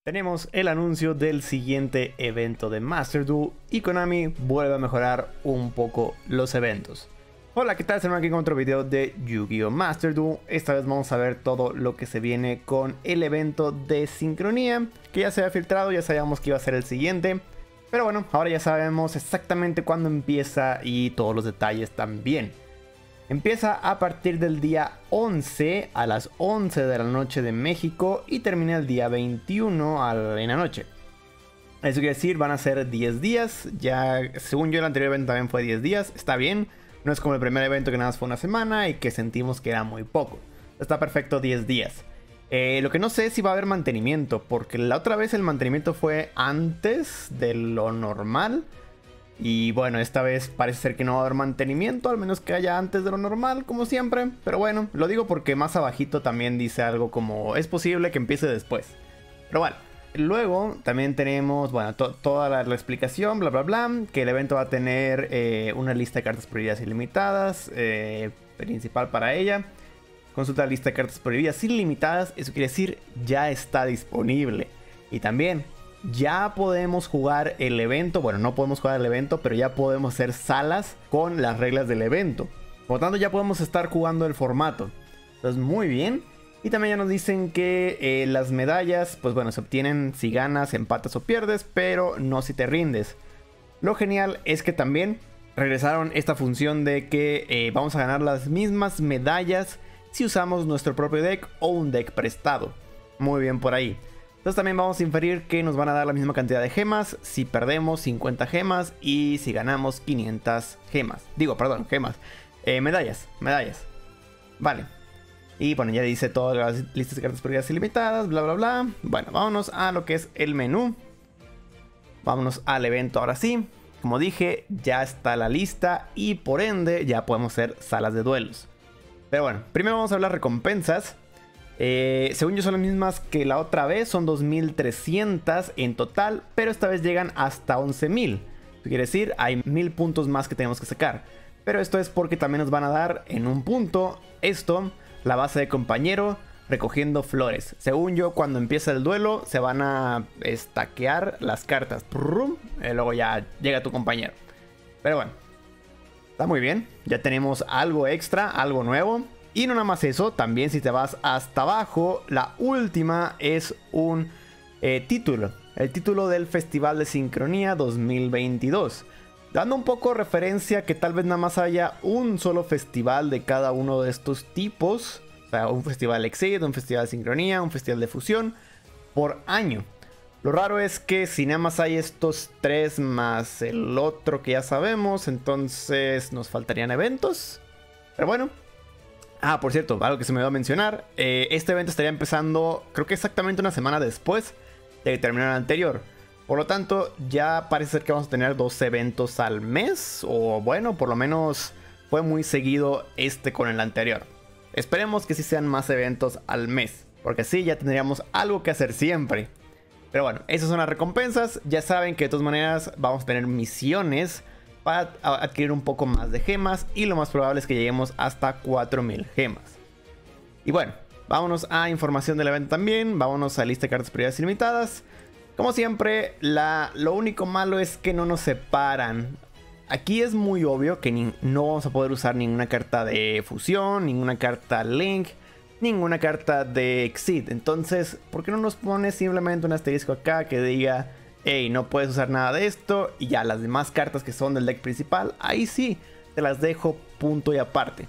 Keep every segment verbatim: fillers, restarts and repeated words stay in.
Tenemos el anuncio del siguiente evento de Master Duel y Konami vuelve a mejorar un poco los eventos. Hola, ¿qué tal? Estamos aquí con otro video de Yu-Gi-Oh! Master Duel. Esta vez vamos a ver todo lo que se viene con el evento de sincronía, que ya se había filtrado, ya sabíamos que iba a ser el siguiente. Pero bueno, ahora ya sabemos exactamente cuándo empieza y todos los detalles también. Empieza a partir del día once a las once de la noche de México y termina el día veintiuno en la noche. Eso quiere decir, van a ser diez días. Ya, según yo, el anterior evento también fue diez días. Está bien. No es como el primer evento que nada más fue una semana y que sentimos que era muy poco. Está perfecto diez días. Eh, lo que no sé es si va a haber mantenimiento, porque la otra vez el mantenimiento fue antes de lo normal. Y bueno, esta vez parece ser que no va a haber mantenimiento, al menos que haya antes de lo normal, como siempre. Pero bueno, lo digo porque más abajito también dice algo como es posible que empiece después. Pero bueno, luego también tenemos, bueno, to toda la, la explicación, bla bla bla. Que el evento va a tener eh, una lista de cartas prohibidas ilimitadas, eh, principal para ella. Consulta la lista de cartas prohibidas ilimitadas, eso quiere decir ya está disponible. Y también ya podemos jugar el evento, bueno, no podemos jugar el evento, pero ya podemos hacer salas con las reglas del evento. Por lo tanto, ya podemos estar jugando el formato. Entonces, muy bien. Y también ya nos dicen que eh, las medallas, pues bueno, se obtienen si ganas, empatas o pierdes, pero no si te rindes. Lo genial es que también regresaron esta función de que eh, vamos a ganar las mismas medallas si usamos nuestro propio deck o un deck prestado. Muy bien por ahí. Entonces también vamos a inferir que nos van a dar la misma cantidad de gemas si perdemos cincuenta gemas y si ganamos quinientas gemas. Digo, perdón, gemas. Eh, medallas, medallas. Vale. Y bueno, ya dice todas las listas de cartas prohibidas ilimitadas, bla, bla, bla. Bueno, vámonos a lo que es el menú. Vámonos al evento ahora sí. Como dije, ya está la lista y por ende ya podemos hacer salas de duelos. Pero bueno, primero vamos a ver las recompensas. Eh, según yo son las mismas que la otra vez, son dos mil trescientas en total, pero esta vez llegan hasta once mil. Quiere decir, hay mil puntos más que tenemos que sacar. Pero esto es porque también nos van a dar en un punto esto, la base de compañero, recogiendo flores. Según yo, cuando empieza el duelo, se van a estaquear las cartas. Prum, y luego ya llega tu compañero. Pero bueno, está muy bien. Ya tenemos algo extra, algo nuevo. Y no nada más eso, también si te vas hasta abajo, la última es un eh, título. El título del Festival de Sincronía dos mil veintidós. Dando un poco referencia que tal vez nada más haya un solo festival de cada uno de estos tipos. O sea, un festival Exceed, un festival de sincronía, un festival de fusión por año. Lo raro es que si nada más hay estos tres más el otro que ya sabemos, entonces nos faltarían eventos. Pero bueno. Ah, por cierto, algo que se me va a mencionar. Eh, este evento estaría empezando, creo que exactamente una semana después de terminar el anterior. Por lo tanto, ya parece ser que vamos a tener dos eventos al mes. O bueno, por lo menos fue muy seguido este con el anterior. Esperemos que sí sean más eventos al mes, porque así ya tendríamos algo que hacer siempre. Pero bueno, esas son las recompensas. Ya saben que de todas maneras vamos a tener misiones para adquirir un poco más de gemas y lo más probable es que lleguemos hasta cuatro mil gemas. Y bueno, vámonos a información del evento también, vámonos a lista de cartas prohibidas ilimitadas. Como siempre, la, lo único malo es que no nos separan. Aquí es muy obvio que ni, no vamos a poder usar ninguna carta de fusión, ninguna carta Link, ninguna carta de Exceed. Entonces, ¿por qué no nos pone simplemente un asterisco acá que diga: hey, no puedes usar nada de esto? Y ya las demás cartas que son del deck principal, ahí sí, te las dejo punto y aparte.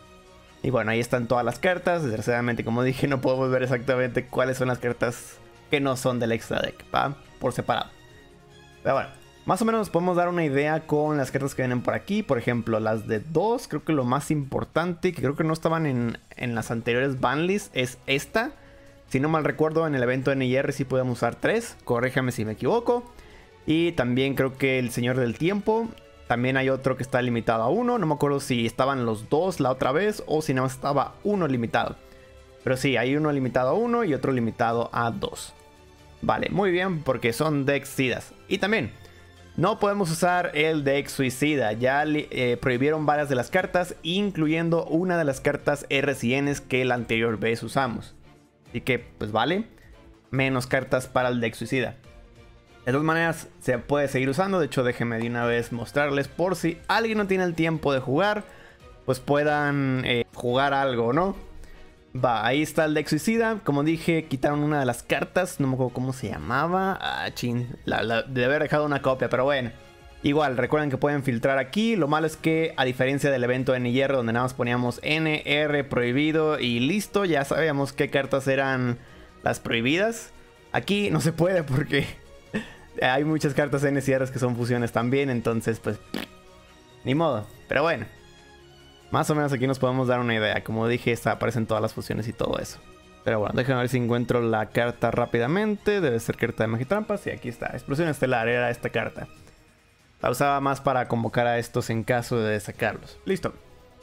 Y bueno, ahí están todas las cartas. Desgraciadamente, como dije, no podemos ver exactamente cuáles son las cartas que no son del extra deck, ¿va? Por separado. Pero bueno, más o menos nos podemos dar una idea con las cartas que vienen por aquí. Por ejemplo, las de dos, creo que lo más importante, que creo que no estaban en, en las anteriores banlist, es esta. Si no mal recuerdo, en el evento N I R sí podemos usar tres. Corréjame si me equivoco. Y también creo que el Señor del Tiempo. También hay otro que está limitado a uno. No me acuerdo si estaban los dos la otra vez o si nada más estaba uno limitado. Pero sí, hay uno limitado a uno y otro limitado a dos. Vale, muy bien, porque son decks suicidas. Y también, no podemos usar el deck suicida. Ya eh, prohibieron varias de las cartas, incluyendo una de las cartas R C Ns que la anterior vez usamos. Así que, pues vale. menos cartas para el deck suicida. De todas maneras, se puede seguir usando. De hecho, déjenme de una vez mostrarles por si alguien no tiene el tiempo de jugar, pues puedan eh, jugar algo, ¿no? Va, ahí está el deck suicida. Como dije, quitaron una de las cartas. No me acuerdo cómo se llamaba. Ah, chin. La, la, de haber dejado una copia, pero bueno. Igual, recuerden que pueden filtrar aquí. Lo malo es que, a diferencia del evento N y R, donde nada más poníamos N, R, prohibido y listo, ya sabíamos qué cartas eran las prohibidas. Aquí no se puede porque hay muchas cartas N y R que son fusiones también. Entonces, pues, ni modo. Pero bueno, más o menos aquí nos podemos dar una idea. Como dije, está, aparecen todas las fusiones y todo eso. Pero bueno, déjenme ver si encuentro la carta rápidamente. Debe ser carta de Magitrampas. Y aquí está, Explosión Estelar, era esta carta. La usaba más para convocar a estos en caso de sacarlos. Listo.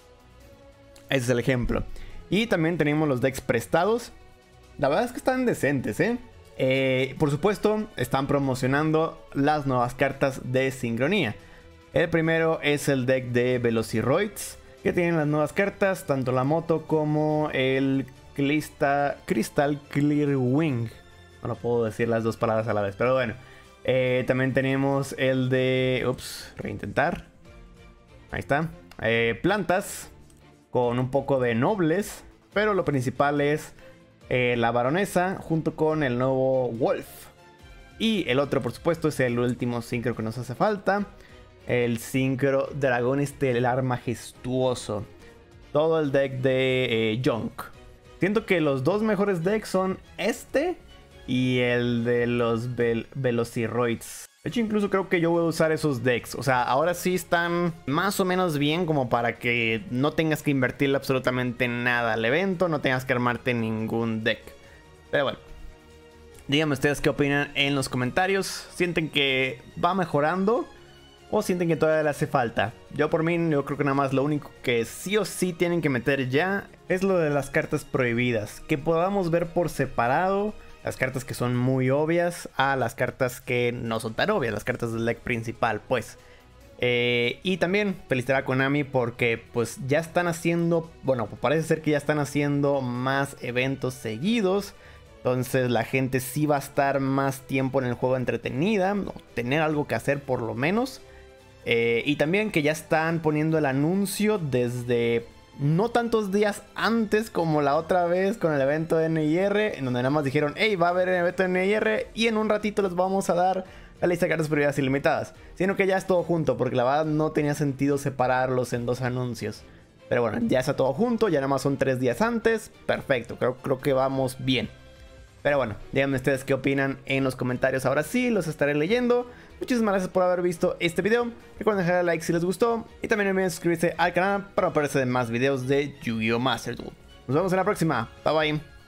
Ese es el ejemplo. Y también tenemos los decks prestados. La verdad es que están decentes, ¿eh? Eh, por supuesto, están promocionando las nuevas cartas de sincronía. El primero es el deck de Velociroids, que tienen las nuevas cartas, tanto la moto como el Crystal, Crystal Clear Wing. No puedo decir las dos palabras a la vez, pero bueno. Eh, también tenemos el de... Ups, reintentar. Ahí está. Eh, plantas con un poco de nobles, pero lo principal es eh, la baronesa junto con el nuevo Wolf. Y el otro, por supuesto, es el último sincro que nos hace falta. El sincro Dragón Estelar Majestuoso. Todo el deck de eh, Junk. Siento que los dos mejores decks son este y el de los Vel Velociroids. De hecho, incluso creo que yo voy a usar esos decks. O sea, ahora sí están más o menos bien como para que no tengas que invertirle absolutamente nada al evento. No tengas que armarte ningún deck. Pero bueno, díganme ustedes qué opinan en los comentarios. ¿Sienten que va mejorando o sienten que todavía le hace falta? Yo por mí, yo creo que nada más lo único que sí o sí tienen que meter ya es lo de las cartas prohibidas. Que podamos ver por separado las cartas que son muy obvias a las cartas que no son tan obvias, las cartas del deck principal, pues. Eh, y también felicitar a Konami porque pues ya están haciendo, bueno, parece ser que ya están haciendo más eventos seguidos. Entonces la gente sí va a estar más tiempo en el juego entretenida, o tener algo que hacer por lo menos. Eh, y también que ya están poniendo el anuncio desde no tantos días antes como la otra vez con el evento de N y R, en donde nada más dijeron, hey, va a haber el evento de N y R y en un ratito les vamos a dar la lista de cartas prohibidas ilimitadas. Sino que ya es todo junto, porque la verdad no tenía sentido separarlos en dos anuncios. Pero bueno, ya está todo junto, ya nada más son tres días antes. Perfecto, creo, creo que vamos bien. Pero bueno, díganme ustedes qué opinan en los comentarios. Ahora sí, los estaré leyendo. Muchísimas gracias por haber visto este video. Recuerden dejar el like si les gustó. Y también no olviden suscribirse al canal para no perderse de más videos de Yu-Gi-Oh! Master Duel. Nos vemos en la próxima. Bye bye.